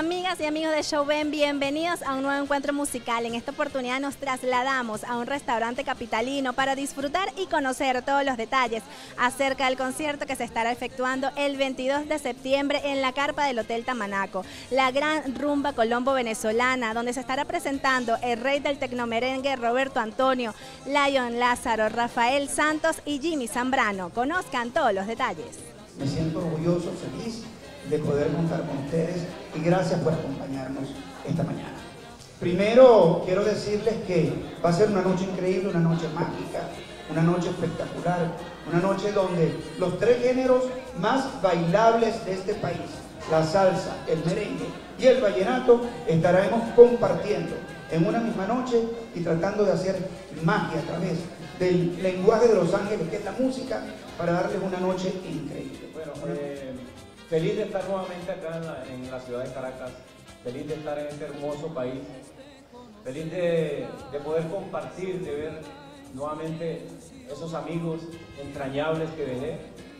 Amigas y amigos de Showben, bienvenidos a un nuevo encuentro musical. En esta oportunidad nos trasladamos a un restaurante capitalino para disfrutar y conocer todos los detalles acerca del concierto que se estará efectuando el 22 de septiembre en la carpa del Hotel Tamanaco, la gran rumba colombo-venezolana, donde se estará presentando el rey del tecnomerengue Roberto Antonio, Lion Lázaro, Rafael Santos y Jimmy Zambrano. Conozcan todos los detalles. Me siento orgulloso, feliz de poder contar con ustedes y gracias por acompañarnos esta mañana. Primero quiero decirles que va a ser una noche increíble, una noche mágica, una noche espectacular, una noche donde los tres géneros más bailables de este país, la salsa, el merengue y el vallenato, estaremos compartiendo en una misma noche y tratando de hacer magia a través del lenguaje de los ángeles, que es la música, para darles una noche increíble. Bueno, feliz de estar nuevamente acá en la ciudad de Caracas, feliz de estar en este hermoso país, feliz de poder compartir, de ver nuevamente esos amigos entrañables que dejé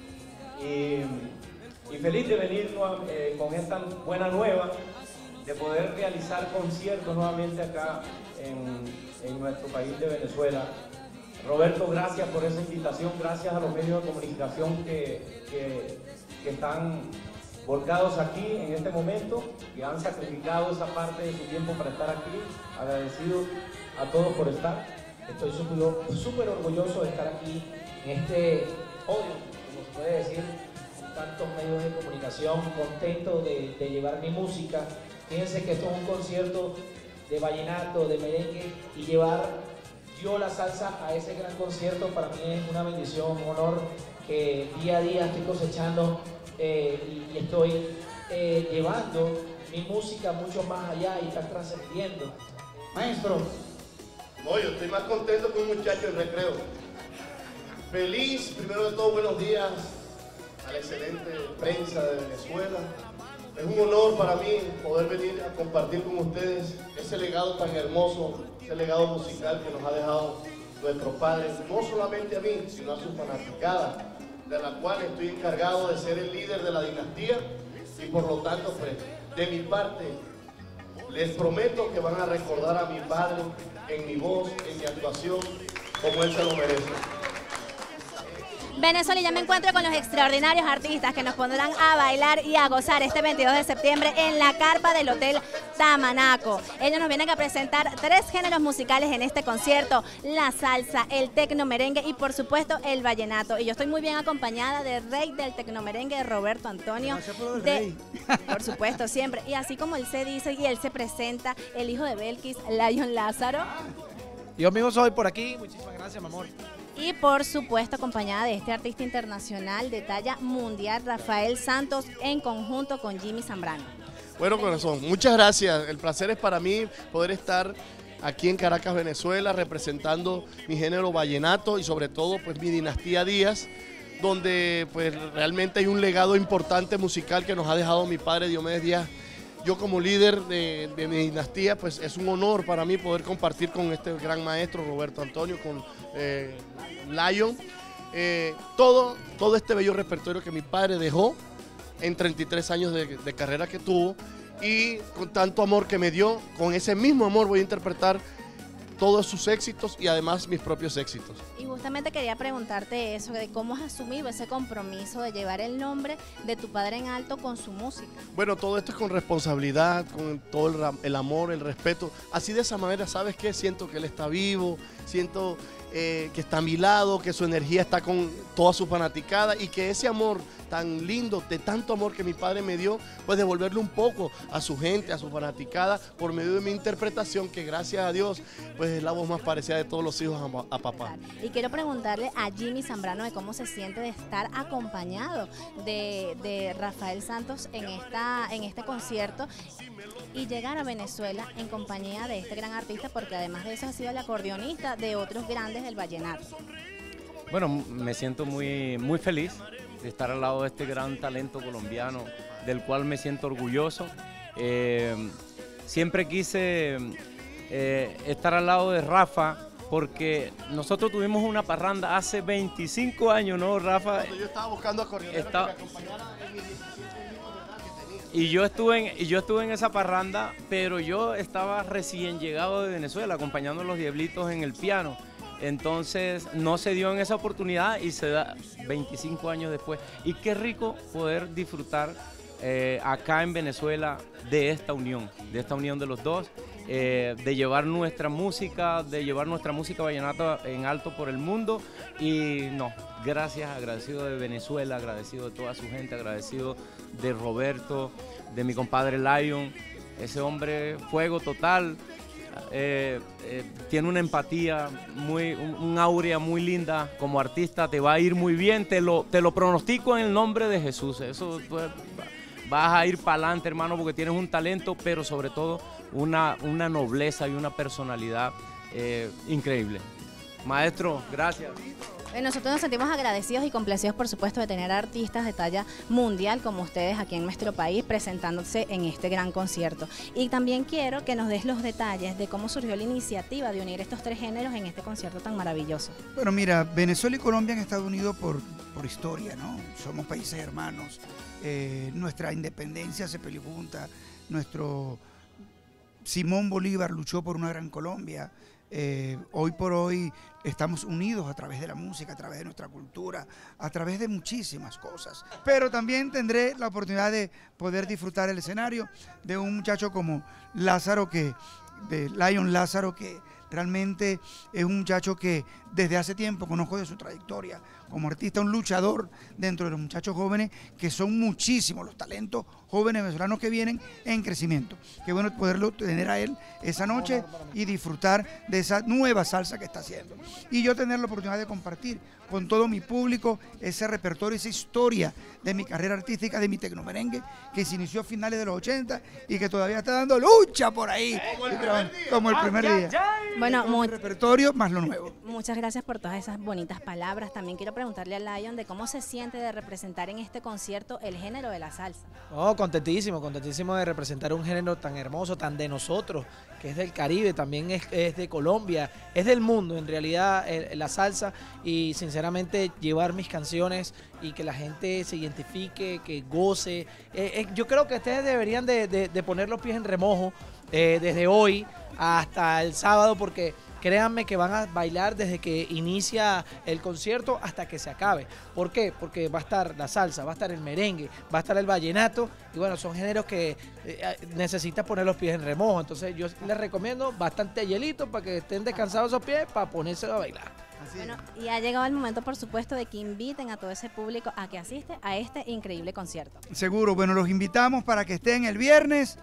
y feliz de venir con esta buena nueva, de poder realizar conciertos nuevamente acá en nuestro país de Venezuela. Roberto, gracias por esa invitación, gracias a los medios de comunicación que están volcados aquí en este momento, que han sacrificado esa parte de su tiempo para estar aquí. Agradecido a todos por estar. Estoy súper orgulloso de estar aquí en este podio, como se puede decir, con tantos medios de comunicación, contento de llevar mi música. Fíjense que esto es un concierto de vallenato, de merengue, y llevar yo la salsa a ese gran concierto para mí es una bendición, un honor que día a día estoy cosechando y estoy llevando mi música mucho más allá y está trascendiendo. Maestro. No, yo estoy más contento que un muchacho en recreo. Feliz, primero de todo, buenos días a la excelente prensa de Venezuela. Es un honor para mí poder venir a compartir con ustedes ese legado tan hermoso, ese legado musical que nos ha dejado nuestros padres, no solamente a mí, sino a su fanaticada, de la cual estoy encargado de ser el líder de la dinastía y por lo tanto, pues, de mi parte, les prometo que van a recordar a mi padre en mi voz, en mi actuación, como él se lo merece. Venezuela, ya me encuentro con los extraordinarios artistas que nos pondrán a bailar y a gozar este 22 de septiembre en la carpa del Hotel Tamanaco. Ellos nos vienen a presentar tres géneros musicales en este concierto: la salsa, el tecnomerengue y por supuesto el vallenato. Y yo estoy muy bien acompañada del rey del tecnomerengue, Roberto Antonio. Por supuesto, siempre. Y así como él se dice y él se presenta, el hijo de Belkis, Lion Lázaro. Yo mismo soy por aquí, muchísimas gracias, mi amor. Y por supuesto acompañada de este artista internacional de talla mundial, Rafael Santos, en conjunto con Jimmy Zambrano. Bueno, corazón, muchas gracias. El placer es para mí poder estar aquí en Caracas, Venezuela, representando mi género vallenato y sobre todo pues mi dinastía Díaz, donde pues realmente hay un legado importante musical que nos ha dejado mi padre Diomedes Díaz. Yo como líder de mi dinastía, pues es un honor para mí poder compartir con este gran maestro Roberto Antonio, con Lion, todo este bello repertorio que mi padre dejó en 33 años de carrera que tuvo, y con tanto amor que me dio, con ese mismo amor voy a interpretar todos sus éxitos y además mis propios éxitos. Y justamente quería preguntarte eso, de cómo has asumido ese compromiso de llevar el nombre de tu padre en alto con su música. Bueno, todo esto es con responsabilidad, con todo el amor, el respeto. Así de esa manera, ¿sabes qué? Siento que él está vivo, siento que está a mi lado, que su energía está con toda su fanaticada y que ese amor tan lindo, de tanto amor que mi padre me dio, pues devolverle un poco a su gente, a su fanaticada, por medio de mi interpretación, que gracias a Dios, pues es la voz más parecida de todos los hijos a papá. Y quiero preguntarle a Jimmy Zambrano de cómo se siente de estar acompañado de Rafael Santos en este concierto y llegar a Venezuela en compañía de este gran artista, porque además de eso ha sido el acordeonista de otros grandes del vallenato. Bueno, me siento muy feliz de estar al lado de este gran talento colombiano, del cual me siento orgulloso. Siempre quise estar al lado de Rafa, porque nosotros tuvimos una parranda hace 25 años, ¿no, Rafa? Cuando yo estaba buscando acordeoneros que me acompañaran en mis 17 años de edad que tenía. Y yo estuve en esa parranda, pero yo estaba recién llegado de Venezuela, acompañando a los Diablitos en el piano. Entonces no se dio en esa oportunidad y se da 25 años después. Y qué rico poder disfrutar acá en Venezuela de esta unión de los dos, de llevar nuestra música vallenata en alto por el mundo. Y no, gracias, agradecido de Venezuela, agradecido de toda su gente, agradecido de Roberto, de mi compadre Lion, ese hombre fuego total. Tiene una empatía, un áurea muy linda como artista, te va a ir muy bien, te lo pronostico en el nombre de Jesús. Eso pues, vas a ir para adelante, hermano, porque tienes un talento, pero sobre todo una nobleza y una personalidad increíble. Maestro, gracias. Nosotros nos sentimos agradecidos y complacidos, por supuesto, de tener artistas de talla mundial como ustedes aquí en nuestro país presentándose en este gran concierto. Y también quiero que nos des los detalles de cómo surgió la iniciativa de unir estos tres géneros en este concierto tan maravilloso. Bueno, mira, Venezuela y Colombia han estado unidos por historia, ¿no? Somos países hermanos. Nuestra independencia se peleó junta. Nuestro Simón Bolívar luchó por una gran Colombia. Hoy por hoy estamos unidos a través de la música, a través de nuestra cultura, a través de muchísimas cosas. Pero también tendré la oportunidad de poder disfrutar el escenario de un muchacho como Lázaro, de Lion Lázaro, que realmente es un muchacho que desde hace tiempo conozco de su trayectoria como artista, un luchador dentro de los muchachos jóvenes, que son muchísimos los talentos jóvenes venezolanos que vienen en crecimiento. Qué bueno poderlo tener a él esa noche y disfrutar de esa nueva salsa que está haciendo. Y yo tener la oportunidad de compartir con todo mi público ese repertorio, esa historia de mi carrera artística, de mi tecnomerengue, que se inició a finales de los 80 y que todavía está dando lucha por ahí, como el primer día. Bueno, un repertorio más lo nuevo. Muchas gracias por todas esas bonitas palabras. También quiero preguntarle a Lion de cómo se siente de representar en este concierto el género de la salsa. Oh, contentísimo de representar un género tan hermoso, tan de nosotros, que es del Caribe, también es de Colombia, es del mundo en realidad la salsa, y sinceramente llevar mis canciones y que la gente se identifique, que goce. Yo creo que ustedes deberían de poner los pies en remojo desde hoy hasta el sábado, porque créanme que van a bailar desde que inicia el concierto hasta que se acabe. ¿Por qué? Porque va a estar la salsa, va a estar el merengue, va a estar el vallenato, y bueno, son géneros que necesitas poner los pies en remojo. Entonces yo les recomiendo bastante hielito para que estén descansados esos pies para ponerse a bailar. Bueno, y ha llegado el momento, por supuesto, de que inviten a todo ese público a que asiste a este increíble concierto. Seguro, bueno, los invitamos para que estén el viernes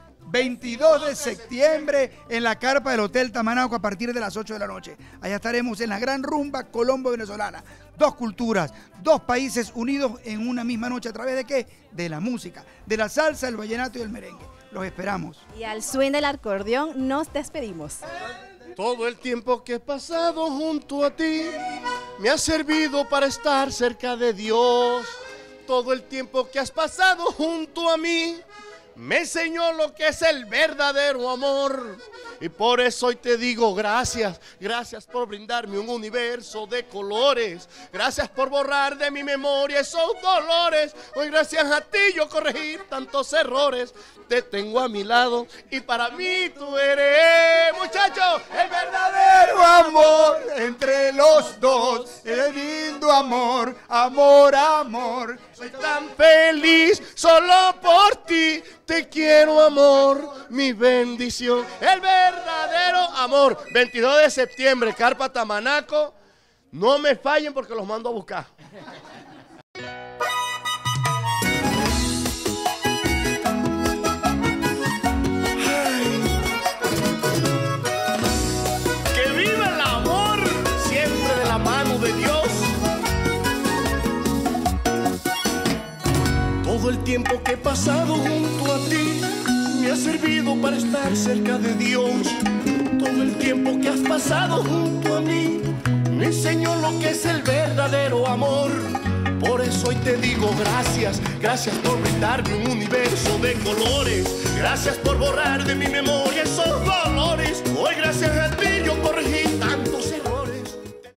22 de septiembre en la carpa del Hotel Tamanaco a partir de las 8 de la noche. Allá estaremos en la gran rumba colombo-venezolana. Dos culturas, dos países unidos en una misma noche. ¿A través de qué? De la música, de la salsa, el vallenato y el merengue. Los esperamos. Y al swing del acordeón nos despedimos. Todo el tiempo que he pasado junto a ti me ha servido para estar cerca de Dios. Todo el tiempo que has pasado junto a mí me enseñó lo que es el verdadero amor. Y por eso hoy te digo gracias, gracias por brindarme un universo de colores. Gracias por borrar de mi memoria esos dolores. Hoy gracias a ti yo corregí tantos errores. Te tengo a mi lado y para mí tú eres, muchacho, el verdadero amor entre los dos. El lindo amor, amor, amor. Soy tan feliz solo por ti. Te quiero, amor, mi bendición. El verdadero amor. 22 de septiembre, carpa Tamanaco. No me fallen porque los mando a buscar. Que viva el amor, siempre de la mano de Dios. Todo el tiempo que he pasado junto a ti me ha servido para estar cerca de Dios. Todo el tiempo que has pasado junto a mí me enseñó lo que es el verdadero amor. Por eso hoy te digo gracias, gracias por brindarme un universo de colores. Gracias por borrar de mi memoria esos dolores. Hoy gracias a